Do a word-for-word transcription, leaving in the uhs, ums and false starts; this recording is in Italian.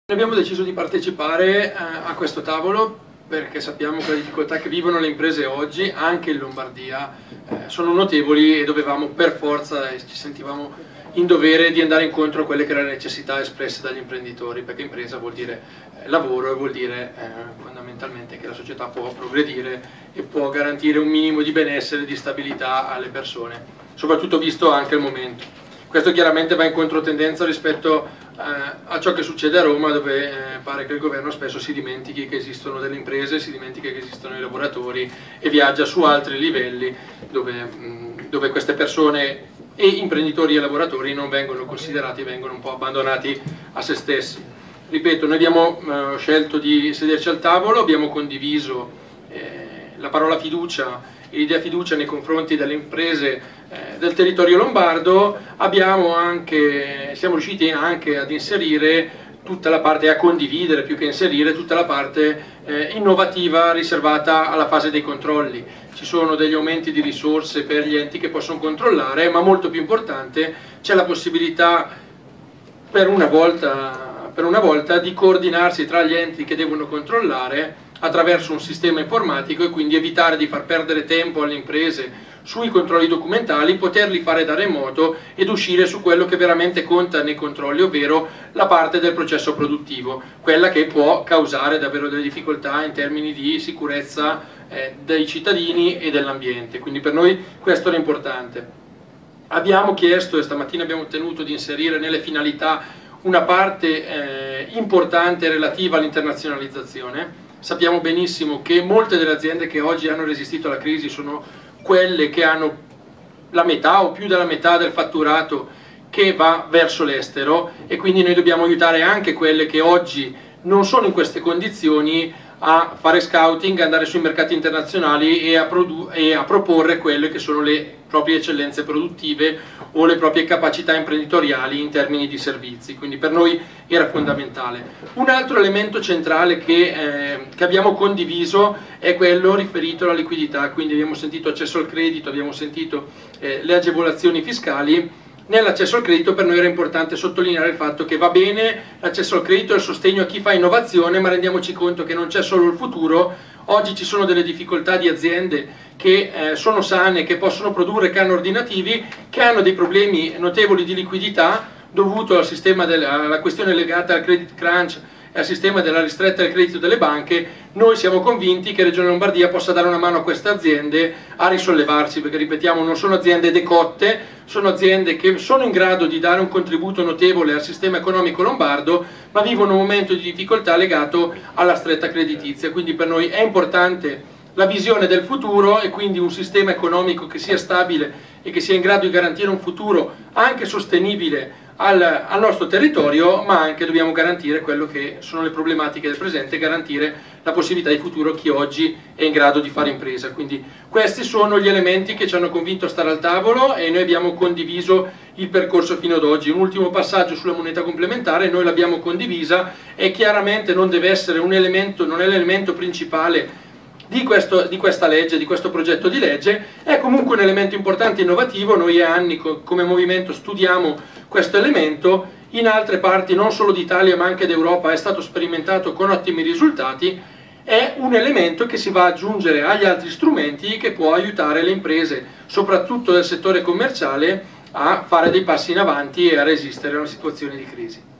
Abbiamo deciso di partecipare eh, a questo tavolo perché sappiamo che le difficoltà che vivono le imprese oggi, anche in Lombardia, eh, sono notevoli e dovevamo per forza, e ci sentivamo in dovere di andare incontro a quelle che erano le necessità espresse dagli imprenditori, perché impresa vuol dire eh, lavoro e vuol dire eh, fondamentalmente che la società può progredire e può garantire un minimo di benessere e di stabilità alle persone, soprattutto visto anche il momento. Questo chiaramente va in controtendenza rispetto eh, a ciò che succede a Roma, dove eh, pare che il governo spesso si dimentichi che esistono delle imprese, si dimentica che esistono i lavoratori e viaggia su altri livelli dove, mh, dove queste persone e imprenditori e lavoratori non vengono considerati, vengono un po' abbandonati a se stessi. Ripeto, noi abbiamo eh, scelto di sederci al tavolo, abbiamo condiviso eh, la parola fiducia e l'idea fiducia nei confronti delle imprese eh, del territorio lombardo. Abbiamo anche, siamo riusciti anche ad inserire tutta la parte, a condividere più che inserire, tutta la parte eh, innovativa riservata alla fase dei controlli. Ci sono degli aumenti di risorse per gli enti che possono controllare, ma molto più importante c'è la possibilità per una volta, per una volta di coordinarsi tra gli enti che devono controllare attraverso un sistema informatico e quindi evitare di far perdere tempo alle imprese sui controlli documentali, poterli fare da remoto ed uscire su quello che veramente conta nei controlli, ovvero la parte del processo produttivo, quella che può causare davvero delle difficoltà in termini di sicurezza eh, dei cittadini e dell'ambiente. Quindi per noi questo era importante. Abbiamo chiesto e stamattina abbiamo ottenuto di inserire nelle finalità una parte eh, importante relativa all'internazionalizzazione. Sappiamo benissimo che molte delle aziende che oggi hanno resistito alla crisi sono quelle che hanno la metà o più della metà del fatturato che va verso l'estero, e quindi noi dobbiamo aiutare anche quelle che oggi non sono in queste condizioni a fare scouting, andare sui mercati internazionali e a, e a proporre quelle che sono le proprie eccellenze produttive o le proprie capacità imprenditoriali in termini di servizi. Quindi per noi era fondamentale. Un altro elemento centrale che, eh, che abbiamo condiviso è quello riferito alla liquidità, quindi abbiamo sentito accesso al credito, abbiamo sentito eh, le agevolazioni fiscali. Nell'accesso al credito per noi era importante sottolineare il fatto che va bene l'accesso al credito e il sostegno a chi fa innovazione, ma rendiamoci conto che non c'è solo il futuro. Oggi ci sono delle difficoltà di aziende che eh, sono sane, che possono produrre canoni ordinativi, che hanno dei problemi notevoli di liquidità dovuto al sistema del, alla questione legata al credit crunch e al sistema della ristretta del credito delle banche. Noi siamo convinti che Regione Lombardia possa dare una mano a queste aziende a risollevarsi, perché ripetiamo non sono aziende decotte, sono aziende che sono in grado di dare un contributo notevole al sistema economico lombardo, ma vivono un momento di difficoltà legato alla stretta creditizia. Quindi per noi è importante la visione del futuro e quindi un sistema economico che sia stabile e che sia in grado di garantire un futuro anche sostenibile al, al nostro territorio, ma anche dobbiamo garantire quello che sono le problematiche del presente, garantire la possibilità di futuro a chi oggi è in grado di fare impresa. Quindi questi sono gli elementi che ci hanno convinto a stare al tavolo e noi abbiamo condiviso il percorso fino ad oggi. Un ultimo passaggio sulla moneta complementare, noi l'abbiamo condivisa e chiaramente non deve essere un elemento, non è l'elemento principale Di, questo, di questa legge, di questo progetto di legge, è comunque un elemento importante e innovativo. Noi a anni co come movimento studiamo questo elemento, in altre parti non solo d'Italia ma anche d'Europa è stato sperimentato con ottimi risultati. È un elemento che si va ad aggiungere agli altri strumenti che può aiutare le imprese, soprattutto del settore commerciale, a fare dei passi in avanti e a resistere a una situazione di crisi.